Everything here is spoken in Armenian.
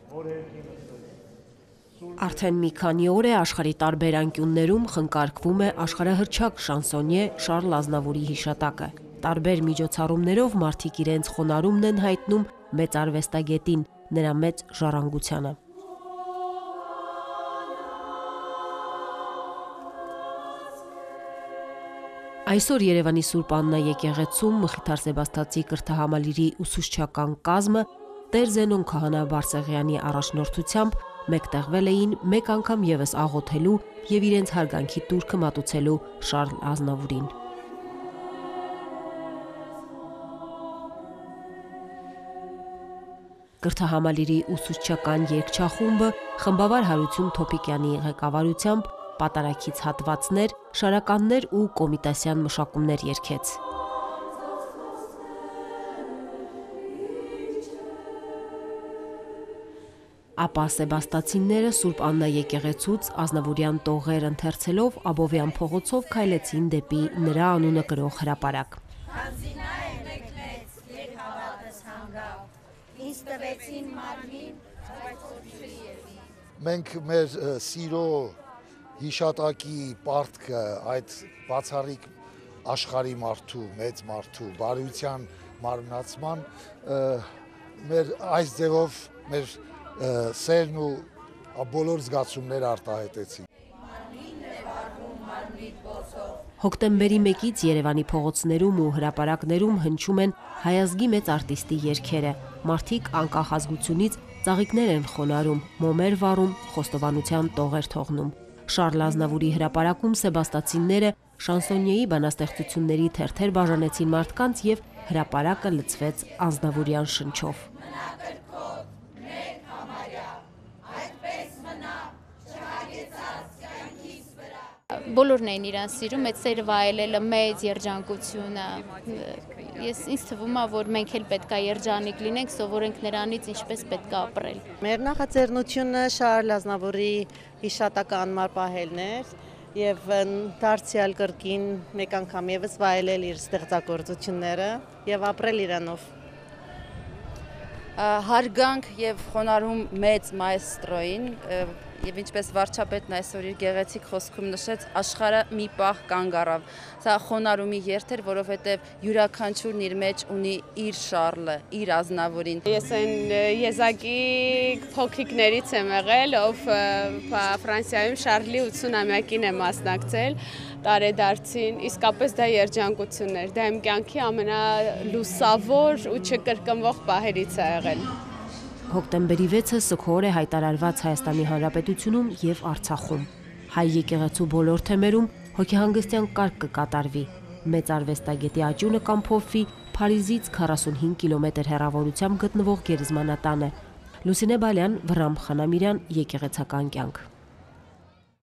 Արդեն մի քանի օր է աշխարհի տարբեր անկյուններում խնկարկվում է աշխարհահռչակ շանսոնյե Շարլ Ազնավուրի հիշատակը։ Տարբեր միջոցառումներով մարդիկ իրենց խոնարհումն են հայտնում մեծ արվեստագետին, նրա մեծ ժառանգությանը։ Այսօր Երևանի Սուրբ Աննա եկեղեցում Մխիթար Սեբաստացի կրթահամալիրի ուսուցչական կազմը Տեր Զենոն Քահանա Բարսեղյանի առաջնորդությամբ մեկտեղվել էին մեկ անգամ եւս աղոթելու եւ իրենց հարգանքի տուրքը մատուցելու Շարլ Ազնավուրին։ Կրթահամալիրի ուսուցչական երգչախումբը խմբավար Հարություն Թոփիկյանի ղեկավարությամբ պատարագից հատվածներ, շարականներ ու կոմիտասյան մշակումներ երգեց։ Ապա սեբաստացիները Սուրբ Աննա եկեղեցուց Ազնավուրյան տողեր ընթերցելով Աբովյան փողոցով քայլեցին դեպի նրա անունը կրող հրապարակ։ Մենք մեր սիրո հիշատակի պարտքը այդ բացառիկ աշխարհի մարդու, մեծ մարդու, բարության մարմնացման մեր այս ձևով մեր սերն ու բոլոր զգացումները արտահայտեցին։ Հոկտեմբերի 1-ից Երևանի փողոցներում ու հրապարակներում հնչում են հայազգի մեծ արտիստի երգերը։ Մարդիկ անկախ ազգությունից ծաղիկներ են խոնարհում, մոմեր վառում, խոստովանության տողեր թողնում։ Շարլ Ազնավուրի հրապարակում սեբաստացիները շանսոնյեի բանաստեղծությունների թերթեր բաժանեցին մարդկանց եւ հրապարակը լցվեց ազնավուրյան շնչով։ Բոլորն էին իրան սիրում, այդ սերը վայելելը, մեծ երջանկությունը։ Ինձ թվում է, որ մենք էլ պետք է երջանիկ լինենք, սովորենք նրանից ինչպես պետք է ապրել։ Մեր նախաձեռնությունը Շարլ Ազնավուրի հիշատակը անմար պահելն էր եւ դարձյալ կրկին մեկ անգամ եւս վայելել իր ստեղծագործությունները եւ ապրել իրանով։ Հարգանք եւ խոնարհում մեծ մայստրոին եւ ինչպես վարչապետն այսօր իր գեղեցիկ խոսքում նշեց, աշխարհը մի պահ կանգ առավ։ Սա խոնարհումի երթ էր, որովհետեւ յուրաքանչյուրն իր մեջ ունի իր Շարլը, իր Ազնավուրին։ Ես այն եզակի փոքրիկներից եմ եղել, ով Ֆրանսիայում Շարլի 80-ամյակին է մասնակցել տարեդարձին, իսկապես դա երջանկություն էր, դա իմ կյանքի ամենալուսավոր ու չկրկնվող պահերից է եղել։ Հոկտեմբերի 6-ը սգոր է հայտարարված Հայաստանի Հանրապետությունում եւ Արցախում։ Հայ եկեղեցու բոլոր թեմերում հոգեհանգստյան կարգ կկատարվի։ Մեծ արվեստագետի աճյունը կամփոփվի Փարիզից 45 կիլոմետր հեռավորությամբ գտնվող գերեզմանատանը։ Լուսինե Բալյան, Վռամ Խանամիրյան, եկեղեցական կյանք։